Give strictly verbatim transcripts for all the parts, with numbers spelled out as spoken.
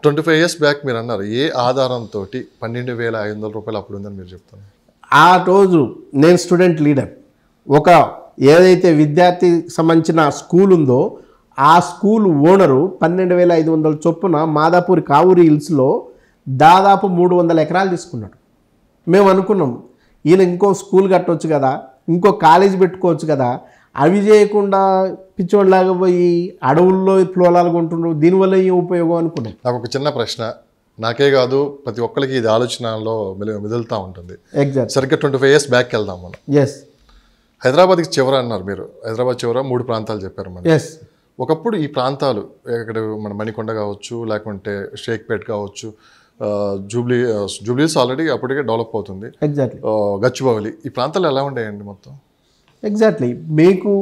Twenty five years back మీరు అన్నారు ఏ ఆధారంతో పన్నెండు వేల ఐదు వందల రూపాయలు అప్పుడు ఉందని మీరు చెప్తాను. ఆ రోజు నేను స్టూడెంట్ లీడర్, ఒక ఏదైతే విద్యార్థి సంబంధించిన స్కూల్ ఉందో ఆ స్కూల్ ఓనరు పన్నెండు వేల ఐదు వందల చొప్పున మాదాపూర్ కావూరి హిల్స్లో దాదాపు మూడు వందల ఎకరాలు తీసుకున్నాడు. మేము అనుకున్నాం ఈయన ఇంకో స్కూల్ కట్టవచ్చు కదా, ఇంకో కాలేజ్ పెట్టుకోవచ్చు కదా, అవి చేయకుండా పిచ్చోళ్ళలాగా పోయి అడవుల్లో పొలాలు కొంటున్నారు, దీనివల్ల ఏం ఉపయోగం అనుకున్నాం. నాకు ఒక చిన్న ప్రశ్న, నాకే కాదు ప్రతి ఒక్కరికి ఇది ఆలోచనలో మెదులుతూ ఉంటుంది. ఎగ్జాక్ట్ సరిగ్గా ట్వంటీ ఫైవ్ ఇయర్స్ బ్యాక్ వెళ్దాం మనం. ఎస్ హైదరాబాద్కి చివర అన్నారు మీరు, హైదరాబాద్ చివర మూడు ప్రాంతాలు చెప్పారు మనం. ఎస్ ఒకప్పుడు ఈ ప్రాంతాలు ఇక్కడ మన మణికొండ కావచ్చు, లేకుంటే షేక్పేట్ కావచ్చు, జూబ్లీ జూబ్లీస్ ఆల్రెడీ అప్పటికే డెవలప్ అవుతుంది, ఎగ్జాక్ట్లీ గచ్చిబౌలి, ఈ ప్రాంతాలు ఎలా ఉండేయండి మొత్తం? ఎగ్జాక్ట్లీ మీకు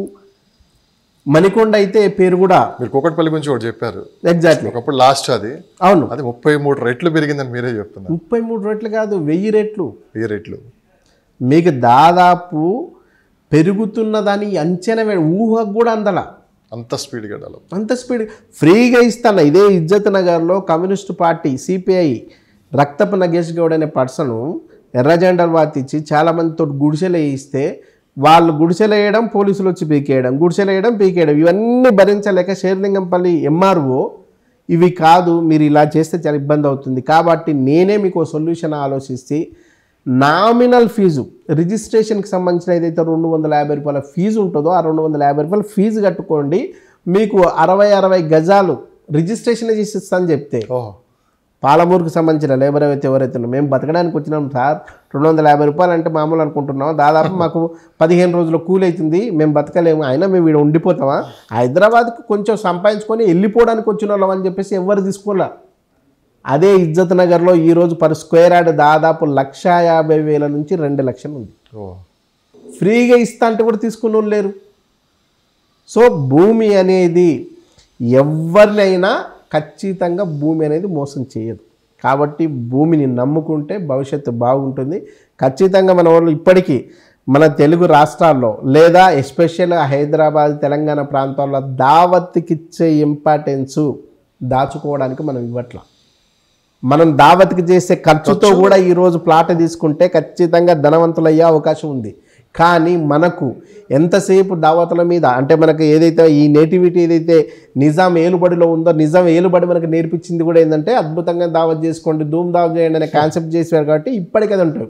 మణికొండ అయితే పేరు కూడా మీరు కూకట్పల్లి గురించి కూడా చెప్పారు. ఎగ్జాక్ట్లీ ఒకప్పుడు లాస్ట్ అది అవును అది ముప్పై మూడు రెట్లు పెరిగిందని మీరే చెప్తున్నారు. ముప్పై మూడు రెట్లు కాదు, వెయ్యి రెట్లు వెయ్యి రెట్లు మీకు దాదాపు పెరుగుతున్న దాని అంచనా ఊహకు కూడా అందల అంత స్పీడ్గా డెవలప్, అంత స్పీడ్ ఫ్రీగా ఇస్తాను. ఇదే ఇజ్జత్ నగర్లో కమ్యూనిస్ట్ పార్టీ సిపిఐ రక్తపు నగేష్ గౌడ్ అనే పర్సన్ ఎర్ర జెండాలు వాతిచ్చి చాలామందితో గుడిసెలు వేయిస్తే వాళ్ళు గుడిసెలు వేయడం, పోలీసులు వచ్చి పీకేయడం, గుడిసెలు వేయడం, పీకేయడం, ఇవన్నీ భరించలేక షేర్లింగంపల్లి ఎంఆర్ఓ ఇవి కాదు మీరు ఇలా చేస్తే చాలా ఇబ్బంది అవుతుంది కాబట్టి నేనే మీకు సొల్యూషన్ ఆలోచిస్తే నామినల్ ఫీజు రిజిస్ట్రేషన్కి సంబంధించిన ఏదైతే రెండు వందల యాభై రూపాయల ఫీజు ఉంటుందో ఆ రెండు వందల యాభై రూపాయల ఫీజు కట్టుకోండి, మీకు అరవై అరవై గజాలు రిజిస్ట్రేషన్ చేసిస్తాను చెప్తే పాలమూరుకు సంబంధించిన లేబర్ అయితే ఎవరైతే మేము బతకడానికి వచ్చినాం సార్, రెండు వందల యాభై రూపాయలు అంటే మామూలు అనుకుంటున్నాం, దాదాపు మాకు పదిహేను రోజుల కూలి అవుతుంది, మేము బతకలేము, అయినా మేము వీడు ఉండిపోతామా, హైదరాబాద్కు కొంచెం సంపాదించుకొని వెళ్ళిపోవడానికి వచ్చిన వాళ్ళం అని చెప్పేసి ఎవరు తీసుకోలే. అదే ఇజ్జత్ నగర్లో ఈరోజు పర్ స్క్వేర్ యార్డ్ దాదాపు లక్ష యాభై వేల నుంచి రెండు లక్షలు ఉంది. ఫ్రీగా ఇస్తా అంటే కూడా తీసుకున్న వాళ్ళు లేరు. సో భూమి అనేది ఎవరినైనా ఖచ్చితంగా భూమి అనేది మోసం చేయదు కాబట్టి భూమిని నమ్ముకుంటే భవిష్యత్తు బాగుంటుంది. ఖచ్చితంగా మన వాళ్ళు ఇప్పటికీ మన తెలుగు రాష్ట్రాల్లో లేదా ఎస్పెషల్గా హైదరాబాద్ తెలంగాణ ప్రాంతాల్లో దావత్కి ఇచ్చే ఇంపార్టెన్సు దాచుకోవడానికి మనం ఇవ్వట్లా. మనం దావత్కి చేసే ఖర్చుతో కూడా ఈరోజు ప్లాట్ తీసుకుంటే ఖచ్చితంగా ధనవంతులయ్యే అవకాశం ఉంది. కానీ మనకు ఎంతసేపు దావతుల మీద అంటే మనకు ఏదైతే ఈ నేటివిటీ ఏదైతే నిజాం ఏలుబడిలో ఉందో నిజాం ఏలుబడి మనకు నేర్పించింది కూడా ఏంటంటే అద్భుతంగా దావత్ చేసుకోండి, ధూమ్ దావత్ చేయండి అనే కాన్సెప్ట్ చేసేవారు కాబట్టి ఇప్పటికీ అది ఉంటుంది.